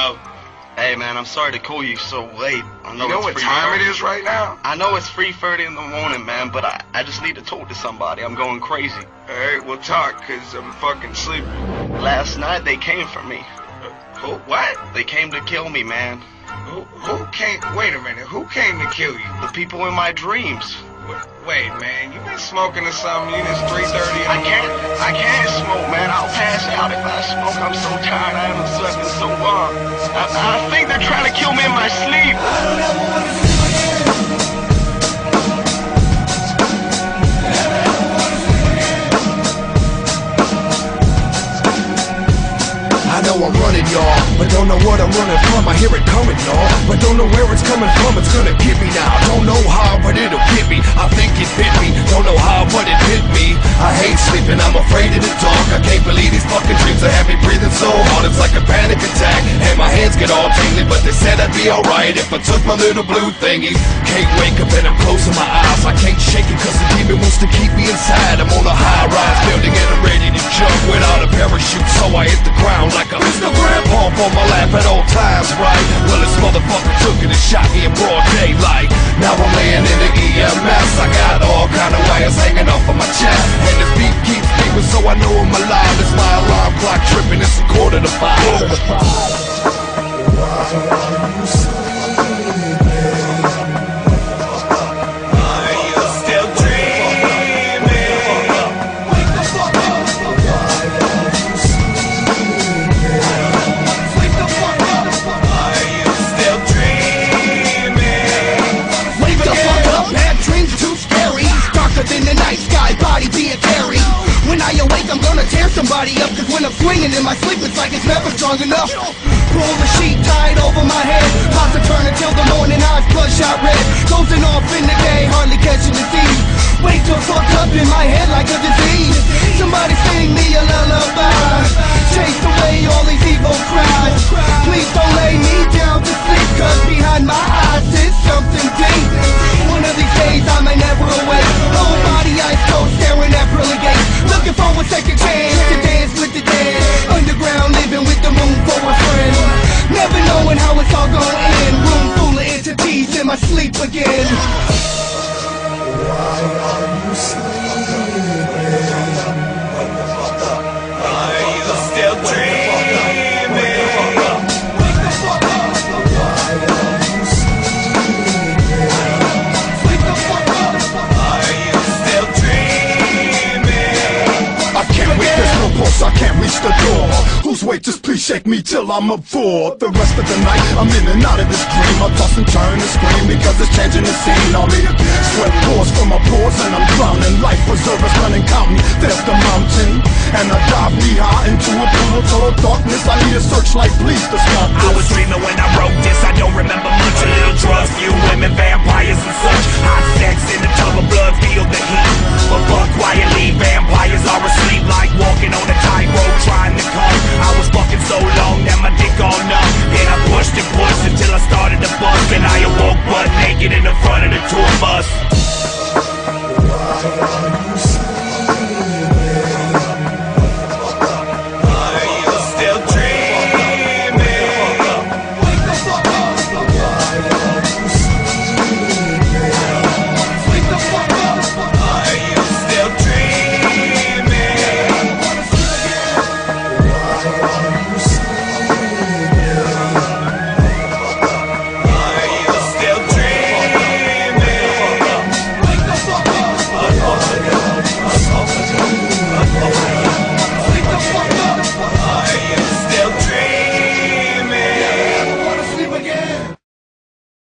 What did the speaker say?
Yo. Hey man, I'm sorry to call you so late. I know You know what time it is right now? I know it's 3:30 in the morning, man, but I just need to talk to somebody. I'm going crazy. Alright, we'll talk, cause I'm fucking sleepy. Last night they came for me. Who? What? They came to kill me, man. Who came? Wait a minute. Who came to kill you? The people in my dreams. Wait, man. You been smoking or something? It's 3:30. I can't smoke, man. I'll pass out if I smoke. I'm so tired. I haven't slept in so long. I think they're trying to kill me in my sleep. I know I'm running, y'all, but don't know what I'm running from. I hear it coming, y'all, but don't know where it's coming from. It's gonna get me now. Don't know how, but it'll get me. I think it bit me. Don't know how, but it hit me. I hate sleeping. I'm afraid of the dark. I can't believe these fucking dreams that have me breathing so hard. It's like a panic attack, and my hands get all tingly. But they said I'd be alright if I took my little blue thingy. Can't wake up and I'm closing my eyes. I can't shake it 'cause the demon wants to keep me inside. I'm on a high-rise building and I'm ready to jump without a parachute, so I hit the ground like a Mr. Grandpa on my lap at all times, right? Well, this motherfucker took it and shot me in broad daylight. Now I'm laying in the EMS. I got all kind of wires hanging off of my chest, and this beat keeps beeping, so I know I'm alive. It's my alarm clock tripping. It's 4:45. In the night sky, body being carried. When I awake, I'm gonna tear somebody up. 'Cause when I'm swinging in my sleep, it's like it's never strong enough. Pull the sheet tied over my head. Toss and turn until the morning, eyes bloodshot red. Dozing off in the day, hardly catching the thief. Wake till fucked up in my head like a disease. Somebody sing me a lullaby. Chase away all these evil cries. Please don't lay me down to sleep, 'cause behind my eyes is something deep. One of these days I may never awake. Whole body ice cold, staring at pearly gates. Looking for a second chance to dance with the dead. Underground, living with the moon for a friend. Never knowing how it's all gonna end. Room full of entities in my sleep again. Why are you sleeping? Are you still dreaming? I can't reach the door. Whose weight? Just please shake me till I'm aboard. The rest of the night I'm in and out of this dream. I toss and turn and scream because it's changing the scene. All the sweat pours from my pores and I'm drowning. Life preservers running, counting. There's the mountain, and I dive knee high into a pool of total darkness. I need a searchlight, please, to stop this. I was dreaming when I wrote this. I don't remember much. A little drugs, few women, vampires and such. Hot sex in the tub of blood, feel the heat. But fuck quietly, vampires are asleep, like walking on a tightrope, trying to come